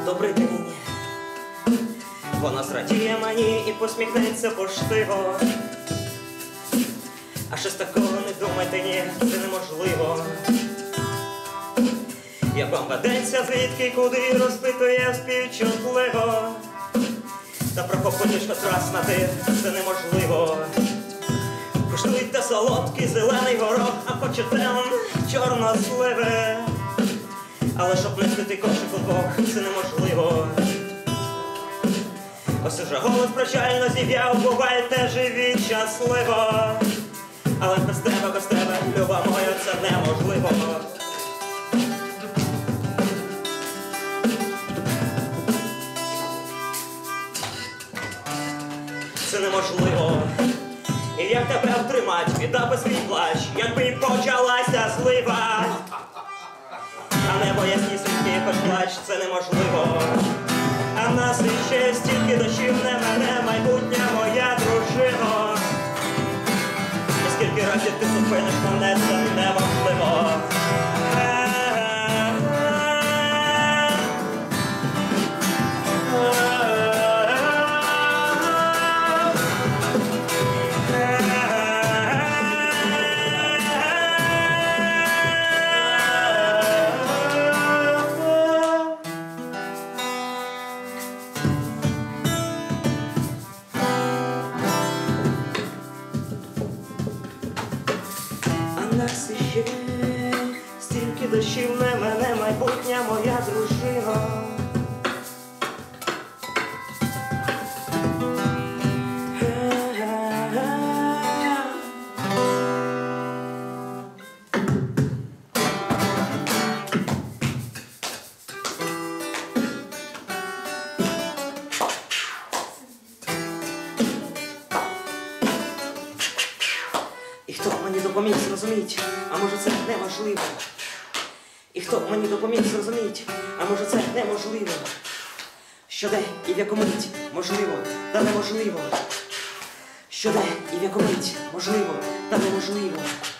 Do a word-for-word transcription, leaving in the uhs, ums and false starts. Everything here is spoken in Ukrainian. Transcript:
добрий день. Вона зрадіє мені і посміхнеться поштиво. А щось такого не думайте, ні, це неможливо. Як вам ведеться, звідки, куди, розпитує співчутливо. Та про попутішко траснати це неможливо. Куштуйте солодкий зелений горох, а хочете чорносливи. Але щоб не спити кошик удвох, це неможливо. Ось уже голос прощально зів'яв, бувайте живі щасливо. Але без тебе, без тебе, люба моя, це неможливо. Це неможливо. І як тебе втримать, віддати свій плач, якби й почалася злива. А небо яснісіньке, хоч плач, це неможливо. А в нас іще стільки дощів не мене, майбутня моя дружина. І скільки разів ти зупиниш мене, це неможливо. Нас іще стільки дощів не мене, майбутня моя дружина. І хто мені допоміг зрозуміти, а може це неможливо. І хто мені допоміг зрозуміти, а може це неможливо. Що де і в яку мить можливо, та неможливо. Що де і в яку мить можливо, та неможливо.